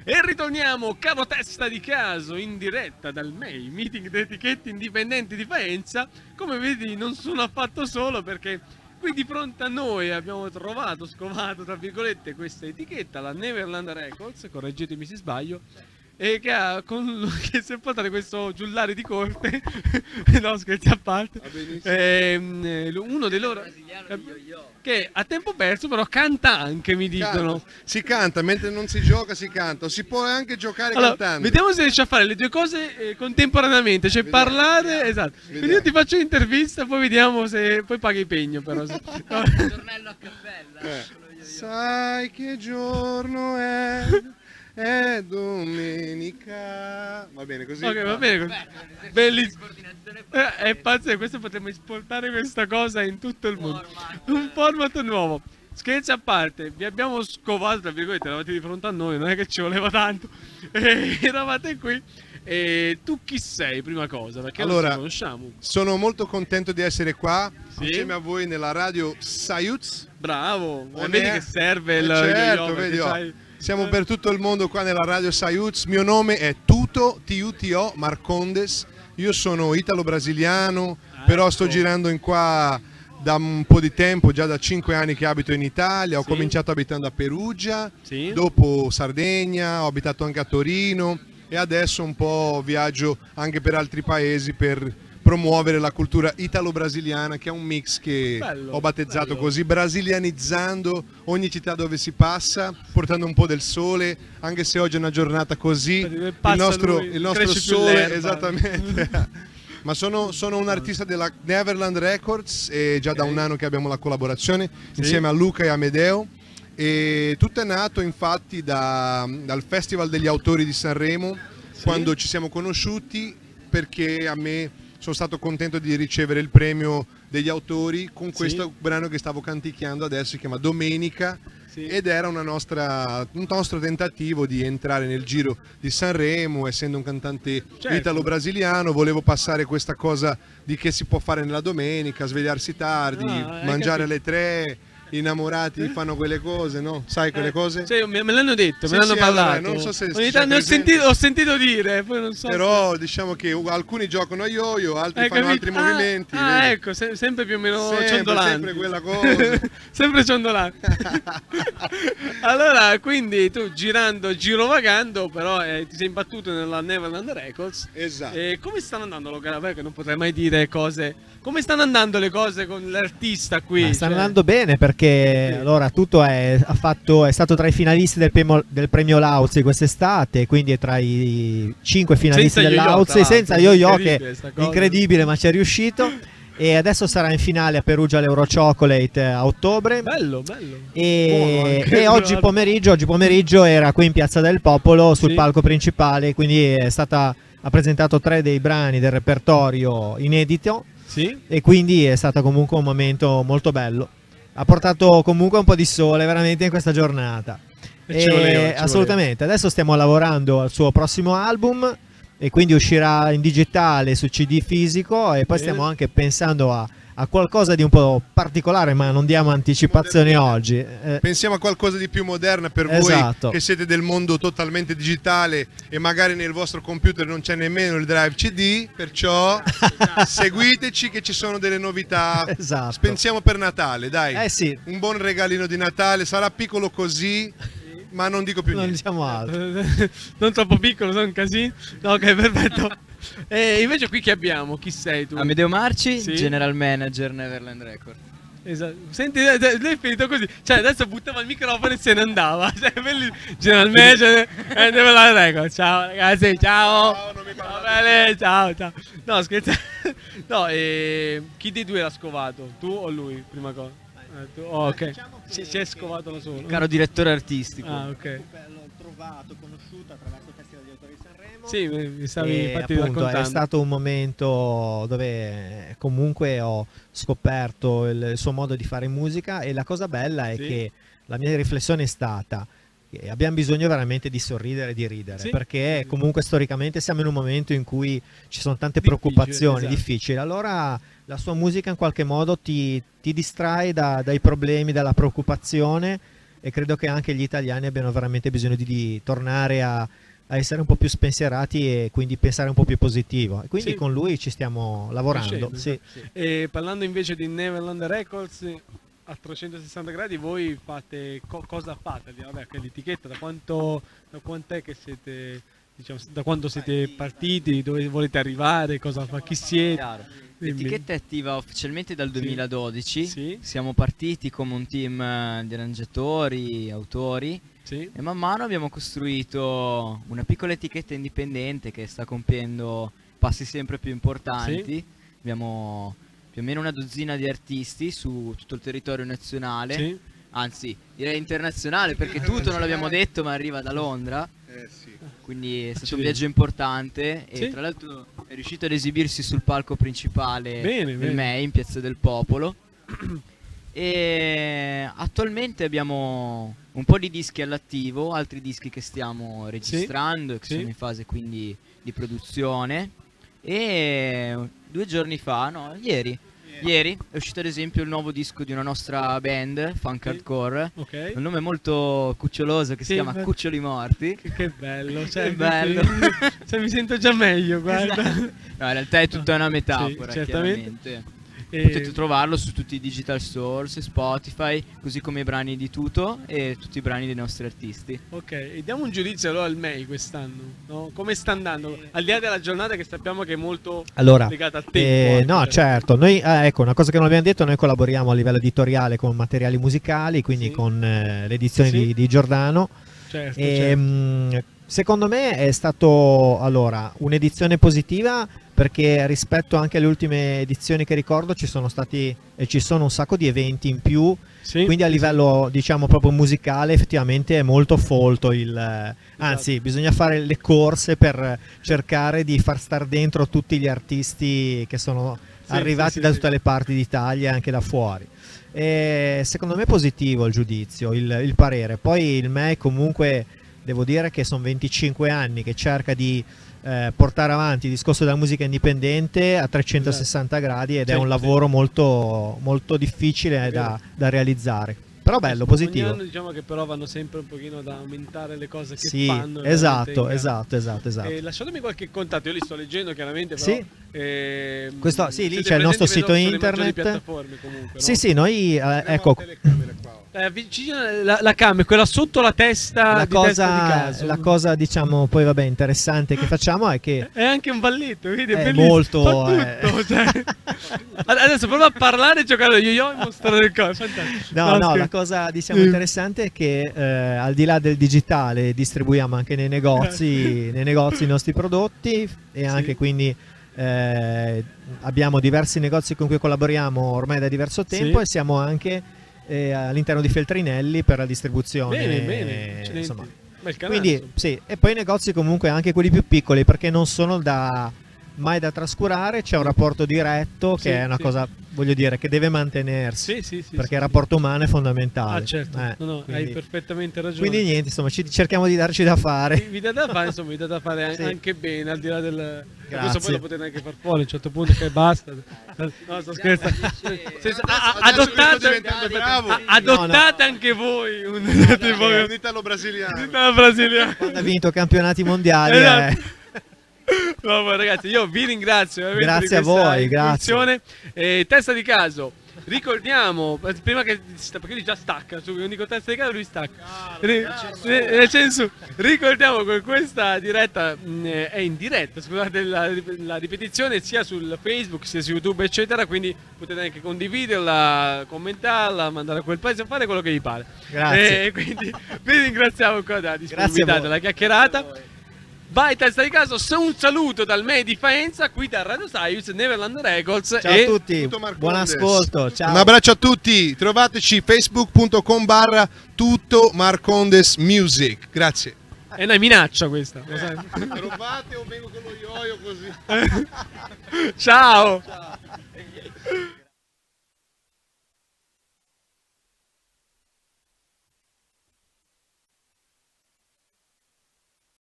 E ritorniamo, caro testa di caso, in diretta dal MEI, Meeting di Etichette Indipendenti di Faenza. Come vedi non sono affatto solo, perché qui di fronte a noi abbiamo trovato, scovato tra virgolette, questa etichetta, la Neverland Records, correggetemi se sbaglio, e che si è portato questo giullare di corte, no scherzi a parte, uno dei loro che a tempo perso però canta anche, mi dicono. Si canta, mentre non si gioca si canta, si può anche giocare Allora, cantando. vediamo se riesci a fare le due cose contemporaneamente, cioè parlare, esatto. Quindi io ti faccio l'intervista, poi vediamo se poi paghi il pegno però. Tornello a cappella. Sai che giorno è domenica. Va bene così? Ok, va bene così. Bellissimo. È pazzesco, questo potremmo esportare questa cosa in tutto il mondo. Un format nuovo. Scherzi a parte, vi abbiamo scovato, tra virgolette, eravate di fronte a noi, non è che ci voleva tanto. Eravate qui. E tu chi sei, prima cosa? Perché Allora, non ci conosciamo. sono molto contento di essere qua Sì? insieme a voi nella radio Sayuz. Bravo, On vedi air. che serve il Certo, yo-yo, vedi, perché oh. sai- Siamo per tutto il mondo qua nella radio Sayuz. Mio nome è Tuto, T-U-T-O, Marcondes. Io sono italo-brasiliano, però sto girando in qua da un po' di tempo, già da 5 anni che abito in Italia. Ho Sì. cominciato abitando a Perugia, Sì. dopo Sardegna, ho abitato anche a Torino e adesso un po' viaggio anche per altri paesi per promuovere la cultura italo-brasiliana, che è un mix che Bello, ho battezzato bello. così, brasilianizzando ogni città dove si passa, portando un po' del sole, anche se oggi è una giornata così, il Passa nostro, lui, il nostro cresce più sole, l'erba. esattamente. Ma sono un artista della Neverland Records e già da un anno che abbiamo la collaborazione insieme a Luca e Amedeo, e tutto è nato infatti dal Festival degli Autori di Sanremo, quando ci siamo conosciuti, perché a me sono stato contento di ricevere il premio degli autori con questo brano che stavo canticchiando adesso, si chiama Domenica. Sì. Ed era un nostro tentativo di entrare nel giro di Sanremo, essendo un cantante Certo. italo-brasiliano, volevo passare questa cosa di che si può fare nella domenica, svegliarsi tardi, hai mangiare capito. alle 3, innamorati fanno quelle cose, no? Sai quelle cose? Cioè, me l'hanno detto, Sì, me l'hanno sì, parlato. allora, non so se Ogni sei tanto ne presente. ho sentito dire, poi non so. Però diciamo che alcuni giocano a yo-yo, altri Hai fanno capito? altri movimenti. Ah, vedi? ecco, sempre più o meno Sempre, ciondolanti. sempre quella cosa. Sempre ciondolanti. Allora, quindi tu girovagando, però ti sei imbattuto nella Neverland Records. Esatto. E come stanno andando, perché non potrei mai dire cose. Come stanno andando le cose con l'artista qui? Ma stanno Cioè, andando bene, perché Sì. allora tutto è stato tra i finalisti del premio Lauzi quest'estate, quindi è tra i 5 finalisti Senza yo-yo, dell'Auzi, tra l'altro, senza yo-yo, incredibile che sta è cosa. incredibile, ma ci è riuscito. E adesso sarà in finale a Perugia all'Euro Chocolate a ottobre. Bello, bello. Buono E, anche, e oggi pomeriggio era qui in Piazza del Popolo sul Sì. palco principale, quindi ha presentato 3 dei brani del repertorio inedito, Sì? e quindi è stato comunque un momento molto bello. Ha portato comunque un po' di sole veramente in questa giornata. E ci voleva, ci Assolutamente. Adesso stiamo lavorando al suo prossimo album, e quindi uscirà in digitale, su CD fisico, e poi Bene. stiamo anche pensando a qualcosa di un po' particolare, ma non diamo anticipazioni oggi. Pensiamo a qualcosa di più moderna per Esatto. voi che siete del mondo totalmente digitale e magari nel vostro computer non c'è nemmeno il drive CD, perciò seguiteci che ci sono delle novità. Esatto. Pensiamo per Natale, dai. Sì, Un buon regalino di Natale, sarà piccolo così, ma non dico più non niente. diciamo altro. Non troppo piccolo, sono un casino. No, ok, perfetto. E invece qui chi abbiamo? Chi sei tu? Amedeo Marci, Sì. General Manager Neverland Records. Esatto. Senti, lui è finito così. Cioè, adesso buttava il microfono e se ne andava. Cioè, General Manager e deve la regola. Ciao ragazzi, ciao. Ciao, non mi Ciao, parlate. bene, ciao, ciao. No, scherzo. No, chi dei due l'ha scovato? Tu o lui? Prima cosa. Tu? Oh, ok. Si è scovato da solo. Caro direttore artistico. Ah, ok. L'ho trovato, conosciuto attraverso il Festival di Autori di Sanremo. Sì, mi stavi E infatti appunto raccontando. è stato un momento dove comunque ho scoperto il suo modo di fare musica, e la cosa bella è Sì. che la mia riflessione è stata che abbiamo bisogno veramente di sorridere e di ridere, Sì. perché comunque storicamente siamo in un momento in cui ci sono tante Difficile, preoccupazioni esatto. difficili. Allora la sua musica in qualche modo ti distrae dai problemi, dalla preoccupazione, e credo che anche gli italiani abbiano veramente bisogno di tornare a essere un po' più spensierati e quindi pensare un po' più positivo. E quindi Sì. con lui ci stiamo lavorando. Crescendo. Sì. E parlando invece di Neverland Records, a 360 gradi voi fate cosa fate? Vabbè, che l'etichetta da quant'è che siete, diciamo, da quando siete partiti, dove volete arrivare, chi siete? Chiaro. Dimmi. L'etichetta è attiva ufficialmente dal 2012. Sì. Siamo partiti come un team di arrangiatori, autori, Sì. e man mano abbiamo costruito una piccola etichetta indipendente che sta compiendo passi sempre più importanti. Abbiamo più o meno una dozzina di artisti su tutto il territorio nazionale, Sì. anzi direi internazionale, perché tutto non l'abbiamo detto ma arriva da Londra, Sì. quindi è stato un Accidenti. viaggio importante e Sì. tra l'altro è riuscito ad esibirsi sul palco principale Bene, del bene. MEI in Piazza del Popolo. E attualmente abbiamo un po' di dischi all'attivo, altri dischi che stiamo registrando e che Sì. sono in fase quindi di produzione. E 2 giorni fa, no, ieri è uscito ad esempio il nuovo disco di una nostra band, Funk Sì. Hardcore, Ok. un nome molto cuccioloso che Sì, si chiama beh. Cuccioli Morti. Che bello, cioè, Che bello. Cioè, mi sento già meglio, guarda. No, in realtà è tutta una metafora, Sì, certamente. chiaramente. E- Potete trovarlo su tutti i digital stores, Spotify, così come i brani di Tuto e tutti i brani dei nostri artisti. Ok, e diamo un giudizio allora al MEI quest'anno, no? Come sta andando? Al di là della giornata che sappiamo che è molto Allora, legata al tempo. no, anche. certo, noi ecco, una cosa che non abbiamo detto, noi collaboriamo a livello editoriale con materiali musicali, quindi Sì. con l'edizione Sì. di Giordano. Certo, E, certo. secondo me è stato allora un'edizione positiva perché rispetto anche alle ultime edizioni che ricordo ci sono stati e ci sono un sacco di eventi in più, Sì, quindi a sì, livello diciamo proprio musicale effettivamente è molto folto anzi bisogna fare le corse per cercare di far star dentro tutti gli artisti che sono Sì, arrivati sì, da sì, tutte le parti d'Italia e anche da fuori. E secondo me è positivo il giudizio, il parere. Poi il MEI comunque devo dire che sono 25 anni che cerca di portare avanti il discorso della musica indipendente a 360 gradi ed è Sì, un sì. lavoro molto, molto difficile da realizzare. Però bello, positivo. Ogni anno diciamo che però vanno sempre un pochino ad aumentare le cose che Sì, fanno. esatto, veramente in esatto. gara. Lasciatemi qualche contatto, io li sto leggendo chiaramente, però, Sì. Questo- sì, lì siete c'è il nostro presenti, sito vedo, sulle maggiori internet. piattaforme comunque, Sì, no? sì, noi ecco, Vicino la cam è quella sotto la testa la di testa di cosa, caso. la cosa diciamo poi vabbè interessante che facciamo è che È anche un balletto, vedi? È È bellissimo. molto, Fa tutto, cioè. Adesso prova a parlare e giocare allo yo-yo e mostrare il corpo. Fantastico. no, scherzo. la cosa diciamo Sì. interessante è che al di là del digitale distribuiamo anche nei negozi i nostri prodotti e anche quindi abbiamo diversi negozi con cui collaboriamo ormai da diverso tempo Sì. e siamo anche all'interno di Feltrinelli per la distribuzione. Bene, bene. Accidenti. Insomma. Bel canazzo. Quindi sì, e poi i negozi comunque anche quelli più piccoli perché non sono mai da trascurare, c'è un rapporto diretto che Sì, è una sì. cosa, voglio dire, che deve mantenersi Sì, perché sì, il rapporto umano è fondamentale. Ah, certo. No, quindi, hai perfettamente ragione. quindi niente, insomma, cerchiamo di darci da fare. Vi dà da fare, insomma, vi dà da fare Sì. anche bene, al di là del... Grazie. Questo poi lo potete anche far fuori, a un certo punto che basta. No, sto scherzando. Adesso che sto diventando bravo. Adottate anche voi un tipo Un italo brasiliano. brasiliano. Quando ha vinto campionati mondiali. Esatto. No, ma ragazzi, io vi ringrazio veramente Grazie a di questa voi, grazie. incursione. Testa di caso, ricordiamo, prima che perché lui già stacca, su un dico testa di caso lui stacca. Ricordiamo che questa diretta è in diretta, scusate la ripetizione, sia sul Facebook sia su YouTube eccetera, quindi potete anche condividerla, commentarla, mandare a quel paese, fare quello che vi pare. Grazie. Quindi vi ringraziamo ancora della Grazie a disponibilità, voi. della chiacchierata. Vai testa di caso, un saluto dal MEI di Faenza, qui da Radio Sirius, Neverland Records. Ciao e a tutti, Tutto Marcondes. buon ascolto. Ciao. Un abbraccio a tutti, trovateci facebook.com/tutto Marcondes Music. Grazie. È una minaccia questa, lo sai? Trovate o vengo con lo yo-yo così. Ciao.